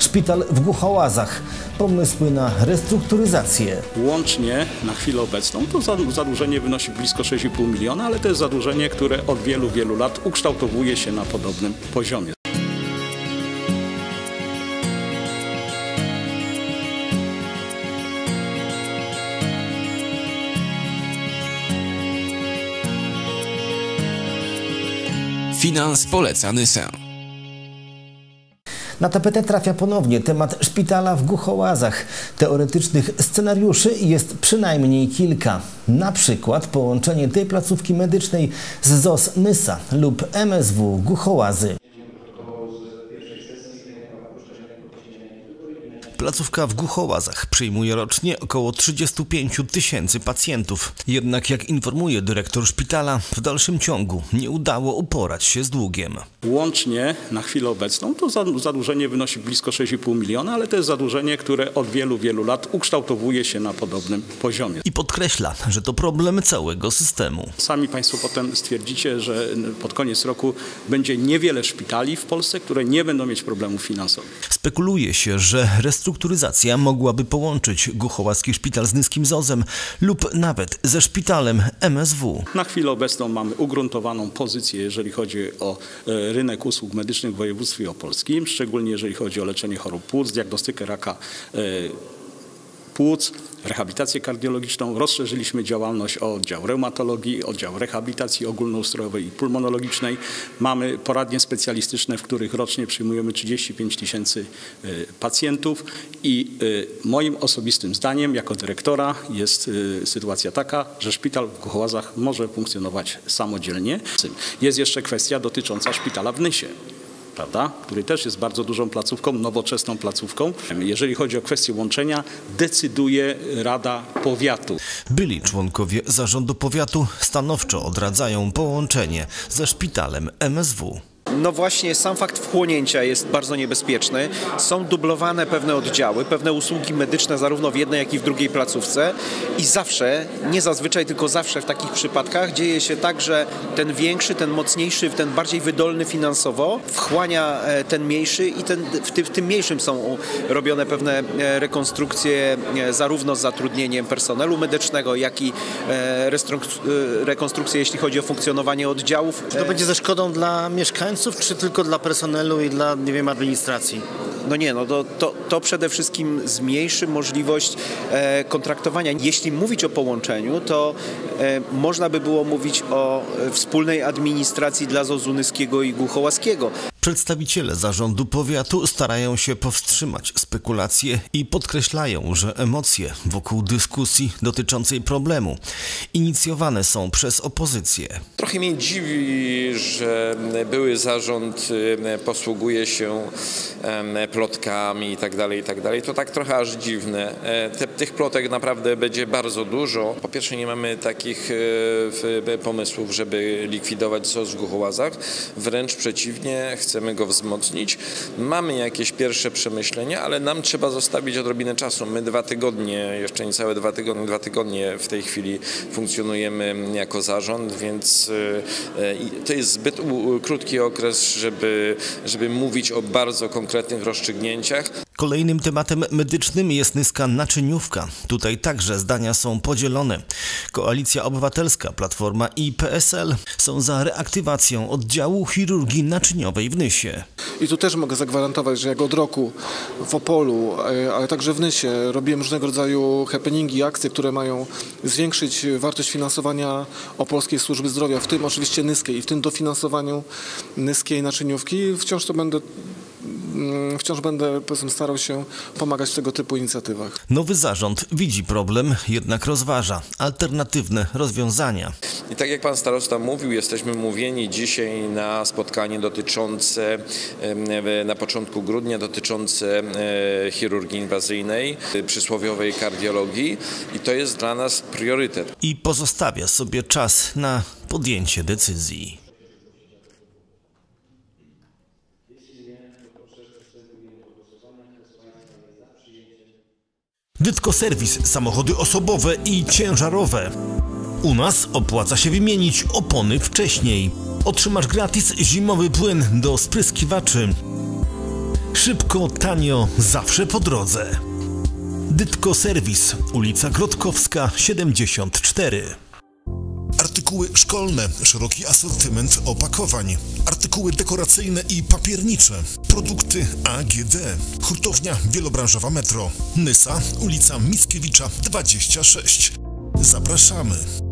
szpital w Głuchołazach. Pomysły na restrukturyzację. Łącznie na chwilę obecną to zadłużenie wynosi blisko 6,5 miliona, ale to jest zadłużenie, które od wielu lat ukształtowuje się na podobnym poziomie. Finans poleca Nysa. Na tapetę trafia ponownie temat szpitala w Głuchołazach. Teoretycznych scenariuszy jest przynajmniej kilka. Na przykład połączenie tej placówki medycznej z ZOZ Nysa lub MSW Głuchołazy. Placówka w Głuchołazach przyjmuje rocznie około 35 000 pacjentów. Jednak jak informuje dyrektor szpitala, w dalszym ciągu nie udało uporać się z długiem. Łącznie na chwilę obecną to zadłużenie wynosi blisko 6,5 miliona, ale to jest zadłużenie, które od wielu lat ukształtowuje się na podobnym poziomie. I podkreśla, że to problem całego systemu. Sami Państwo potem stwierdzicie, że pod koniec roku będzie niewiele szpitali w Polsce, które nie będą mieć problemów finansowych. Spekuluje się, że restrukturyzacja mogłaby połączyć Głuchołazki Szpital z Nyskim ZOZ-em lub nawet ze szpitalem MSW. Na chwilę obecną mamy ugruntowaną pozycję, jeżeli chodzi o rynek usług medycznych w województwie opolskim, szczególnie jeżeli chodzi o leczenie chorób płuc, diagnostykę raka płuc, rehabilitację kardiologiczną. Rozszerzyliśmy działalność o oddział reumatologii, oddział rehabilitacji ogólnoustrojowej i pulmonologicznej. Mamy poradnie specjalistyczne, w których rocznie przyjmujemy 35 000 pacjentów i moim osobistym zdaniem jako dyrektora jest sytuacja taka, że szpital w Głuchołazach może funkcjonować samodzielnie. Jest jeszcze kwestia dotycząca szpitala w Nysie, prawda? Który też jest bardzo dużą placówką, nowoczesną placówką. Jeżeli chodzi o kwestię łączenia, decyduje Rada Powiatu. Byli członkowie zarządu powiatu stanowczo odradzają połączenie ze szpitalem MSW. No właśnie, sam fakt wchłonięcia jest bardzo niebezpieczny. Są dublowane pewne oddziały, pewne usługi medyczne zarówno w jednej, jak i w drugiej placówce i zawsze, nie zazwyczaj, tylko zawsze w takich przypadkach dzieje się tak, że ten większy, ten mocniejszy, ten bardziej wydolny finansowo wchłania ten mniejszy i w tym mniejszym są robione pewne rekonstrukcje zarówno z zatrudnieniem personelu medycznego, jak i rekonstrukcje, jeśli chodzi o funkcjonowanie oddziałów. Czy to będzie ze szkodą dla mieszkańców, czy tylko dla personelu i dla, nie wiem, administracji? No nie, no to przede wszystkim zmniejszy możliwość kontraktowania. Jeśli mówić o połączeniu, to można by było mówić o wspólnej administracji dla ZOZ-u Nyskiego i Głuchołazkiego. Przedstawiciele zarządu powiatu starają się powstrzymać spekulacje i podkreślają, że emocje wokół dyskusji dotyczącej problemu inicjowane są przez opozycję. Trochę mnie dziwi, że były zarząd posługuje się plotkami i tak dalej. To tak trochę aż dziwne. Tych plotek naprawdę będzie bardzo dużo. Po pierwsze, nie mamy takich pomysłów, żeby likwidować ZOZ w Głuchołazach. Wręcz przeciwnie, chcemy go wzmocnić. Mamy jakieś pierwsze przemyślenia, ale nam trzeba zostawić odrobinę czasu. My 2 tygodnie, jeszcze niecałe 2 tygodnie w tej chwili funkcjonujemy jako zarząd, więc to jest zbyt krótki okres, żeby mówić o bardzo konkretnych rozstrzygnięciach. Kolejnym tematem medycznym jest Nyska naczyniówka. Tutaj także zdania są podzielone. Koalicja Obywatelska, Platforma i PSL są za reaktywacją oddziału chirurgii naczyniowej w Nysie. I tu też mogę zagwarantować, że jak od roku w Opolu, ale także w Nysie robiłem różnego rodzaju happeningi, akcje, które mają zwiększyć wartość finansowania Opolskiej Służby Zdrowia, w tym oczywiście nyskiej i w tym dofinansowaniu nyskiej naczyniówki, wciąż będę starał się pomagać w tego typu inicjatywach. Nowy zarząd widzi problem, jednak rozważa alternatywne rozwiązania. I tak jak pan starosta mówił, jesteśmy mówieni dzisiaj na spotkanie dotyczące, na początku grudnia, dotyczące chirurgii inwazyjnej, przysłowiowej kardiologii i to jest dla nas priorytet. I pozostawia sobie czas na podjęcie decyzji. Dytko Serwis, samochody osobowe i ciężarowe. U nas opłaca się wymienić opony wcześniej. Otrzymasz gratis zimowy płyn do spryskiwaczy. Szybko, tanio, zawsze po drodze. Dytko Serwis, ulica Grotkowska, 74. Artykuły szkolne, szeroki asortyment opakowań, artykuły dekoracyjne i papiernicze, produkty AGD, hurtownia wielobranżowa Metro, Nysa, ulica Mickiewicza 26. Zapraszamy.